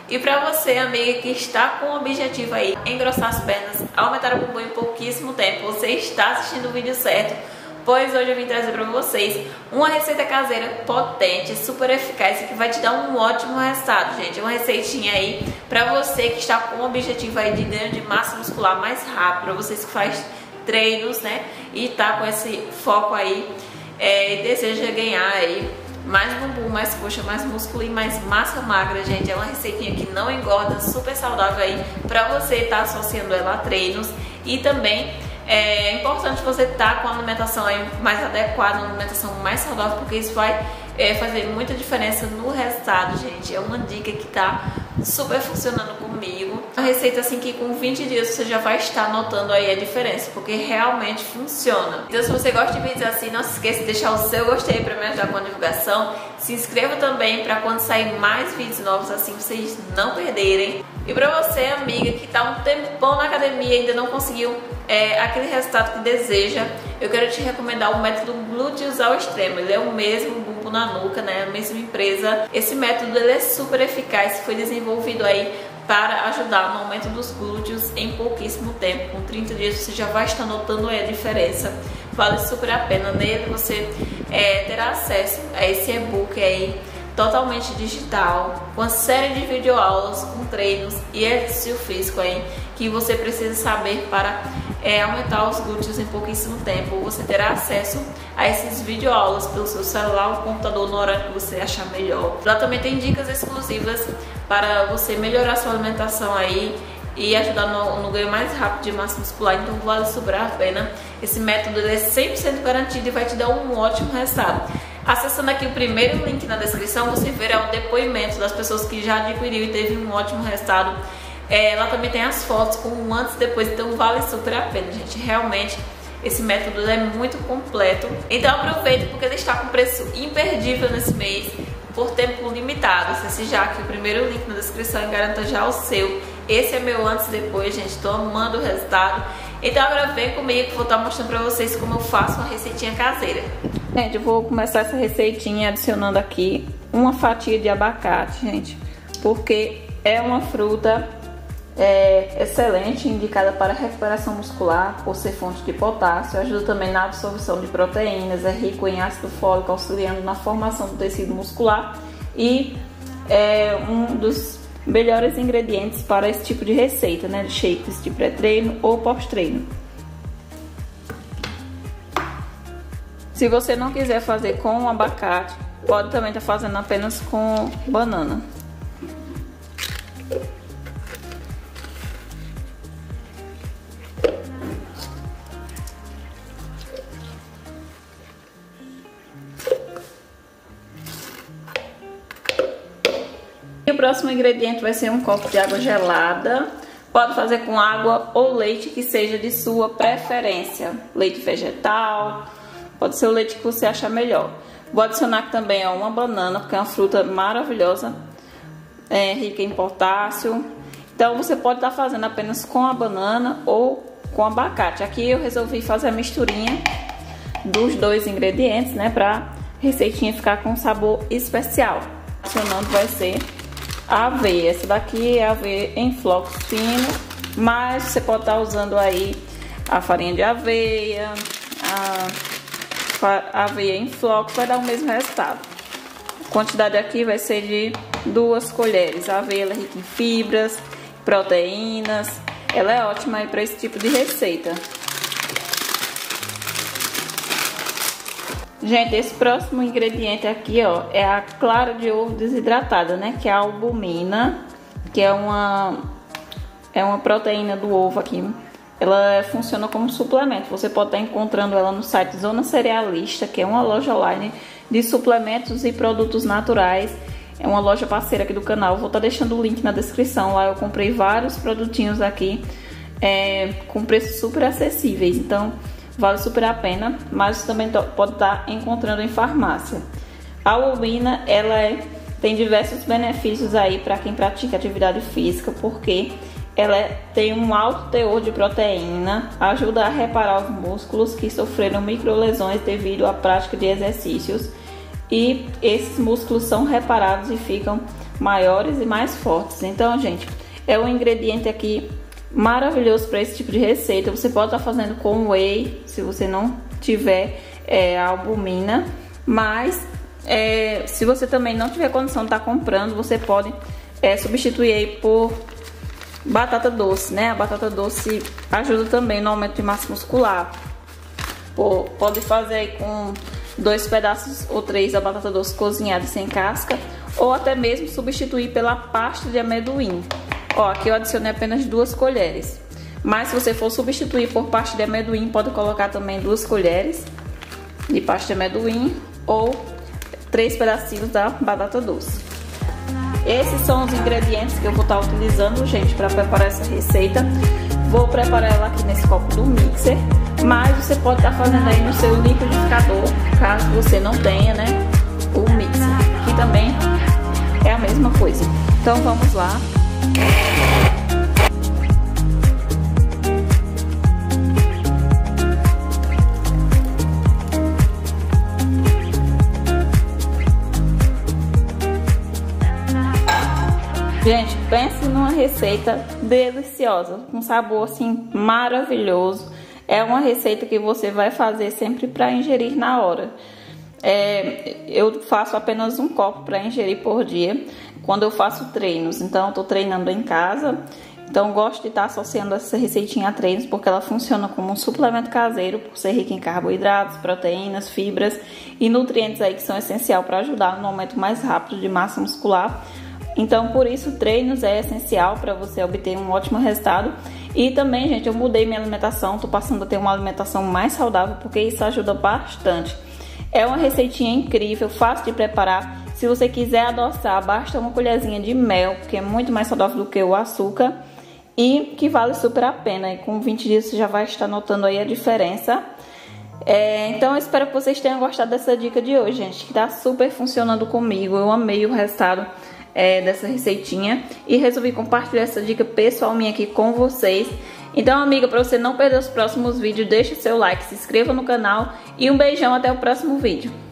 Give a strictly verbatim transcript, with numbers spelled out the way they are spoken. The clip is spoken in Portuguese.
E pra você, amiga, que está com o objetivo aí, engrossar as pernas, aumentar o bumbum em pouquíssimo tempo, você está assistindo o vídeo certo, pois hoje eu vim trazer pra vocês uma receita caseira potente, super eficaz e que vai te dar um ótimo resultado, gente. Uma receitinha aí pra você que está com o objetivo aí de ganho de massa muscular mais rápido, pra vocês que faz treinos, né, e tá com esse foco aí, é, e deseja ganhar aí mais bumbum, mais coxa, mais músculo e mais massa magra, gente. É uma receitinha que não engorda, super saudável aí pra você estar associando ela a treinos. E também é importante você estar com a alimentação aí mais adequada, uma alimentação mais saudável, porque isso vai é, fazer muita diferença no resultado, gente. É uma dica que tá super funcionando comigo. Uma receita assim que com vinte dias você já vai estar notando aí a diferença, porque realmente funciona. Então, se você gosta de vídeos assim, não se esqueça de deixar o seu gostei para me ajudar com a divulgação. Se inscreva também para quando sair mais vídeos novos assim vocês não perderem. E para você, amiga, que tá um tempão na academia e ainda não conseguiu é, aquele resultado que deseja, eu quero te recomendar o método Glúteos ao Extremo. Ele é o mesmo bumbum na nuca, né? A mesma empresa. Esse método ele é super eficaz, foi desenvolvido aí para ajudar no aumento dos glúteos em pouquíssimo tempo. Com trinta dias você já vai estar notando aí a diferença. Vale super a pena. Nele você é, terá acesso a esse e-book aí totalmente digital, com uma série de videoaulas, com treinos e exercício físico aí que você precisa saber para é, aumentar os glúteos em pouquíssimo tempo. Você terá acesso a esses videoaulas pelo seu celular ou computador no horário que você achar melhor. Lá também tem dicas exclusivas para você melhorar sua alimentação aí e ajudar no, no ganho mais rápido de massa muscular. Então vale super a pena. Esse método ele é cem por cento garantido e vai te dar um ótimo resultado. Acessando aqui o primeiro link na descrição, você verá o depoimento das pessoas que já adquiriu e teve um ótimo resultado. É, lá também tem as fotos com um antes e depois, então vale super a pena, gente. Realmente esse método é muito completo. Então aproveita porque ele está com preço imperdível nesse mês, por tempo limitado. Acesse já aqui o primeiro link na descrição e garanta já o seu. Esse é meu antes e depois, gente. Estou amando o resultado. Então agora vem comigo que eu vou estar mostrando pra vocês como eu faço uma receitinha caseira. Gente, eu vou começar essa receitinha adicionando aqui uma fatia de abacate, gente, porque é uma fruta é, excelente, indicada para recuperação muscular, por ser fonte de potássio, ajuda também na absorção de proteínas, é rico em ácido fólico, auxiliando na formação do tecido muscular e é um dos melhores ingredientes para esse tipo de receita, né, de shakes de pré-treino ou pós-treino. Se você não quiser fazer com abacate, pode também estar fazendo apenas com banana. E o próximo ingrediente vai ser um copo de água gelada. Pode fazer com água ou leite que seja de sua preferência. Leite vegetal, pode ser o leite que você achar melhor. Vou adicionar aqui também ó, uma banana, porque é uma fruta maravilhosa, é, rica em potássio. Então você pode estar fazendo apenas com a banana ou com abacate. Aqui eu resolvi fazer a misturinha dos dois ingredientes, né, para receitinha ficar com um sabor especial. Adicionando vai ser a aveia. Essa daqui é aveia em flocos finos, mas você pode estar usando aí a farinha de aveia, a aveia em flocos, vai dar o mesmo resultado. A quantidade aqui vai ser de duas colheres. A aveia ela é rica em fibras, proteínas, ela é ótima aí para esse tipo de receita. Gente, esse próximo ingrediente aqui, ó, é a clara de ovo desidratada, né? Que é a albumina, que é uma, é uma proteína do ovo aqui. Ela funciona como suplemento. Você pode estar encontrando ela no site Zona Cerealista, que é uma loja online de suplementos e produtos naturais. É uma loja parceira aqui do canal. Vou estar deixando o link na descrição. Lá eu comprei vários produtinhos aqui é, com preços super acessíveis. Então vale super a pena, mas também pode estar encontrando em farmácia. A albumina, ela é, tem diversos benefícios aí para quem pratica atividade física, porque ela é, tem um alto teor de proteína, ajuda a reparar os músculos que sofreram microlesões devido à prática de exercícios, e esses músculos são reparados e ficam maiores e mais fortes. Então, gente, é um ingrediente aqui maravilhoso para esse tipo de receita. Você pode estar fazendo com whey, se você não tiver é, a albumina, mas é, se você também não tiver condição de estar comprando, você pode é, substituir aí por batata doce, né? A batata doce ajuda também no aumento de massa muscular. Pô, pode fazer aí com dois pedaços ou três da batata doce cozinhada sem casca, ou até mesmo substituir pela pasta de amendoim. Ó, aqui eu adicionei apenas duas colheres, mas se você for substituir por pasta de amendoim, pode colocar também duas colheres de pasta de amendoim ou três pedacinhos da batata doce. Esses são os ingredientes que eu vou estar utilizando, gente, para preparar essa receita. Vou preparar ela aqui nesse copo do mixer, mas você pode estar fazendo aí no seu liquidificador, caso você não tenha, né, o mixer. Aqui também é a mesma coisa. Então vamos lá. Gente, pense numa receita deliciosa, com sabor assim maravilhoso. É uma receita que você vai fazer sempre para ingerir na hora. É, eu faço apenas um copo para ingerir por dia quando eu faço treinos. Então eu tô treinando em casa, então gosto de estar associando essa receitinha a treinos, porque ela funciona como um suplemento caseiro, por ser rica em carboidratos, proteínas, fibras e nutrientes aí que são essenciais para ajudar no aumento mais rápido de massa muscular. Então, por isso, treinos é essencial para você obter um ótimo resultado. E também, gente, eu mudei minha alimentação, tô passando a ter uma alimentação mais saudável, porque isso ajuda bastante. É uma receitinha incrível, fácil de preparar. Se você quiser adoçar, basta uma colherzinha de mel, que é muito mais saudável do que o açúcar, e que vale super a pena. E com vinte dias você já vai estar notando aí a diferença. É, então eu espero que vocês tenham gostado dessa dica de hoje, gente, que tá super funcionando comigo. Eu amei o resultado É, dessa receitinha e resolvi compartilhar essa dica pessoal minha aqui com vocês. Então, amiga, para você não perder os próximos vídeos, deixe seu like, se inscreva no canal e um beijão, até o próximo vídeo.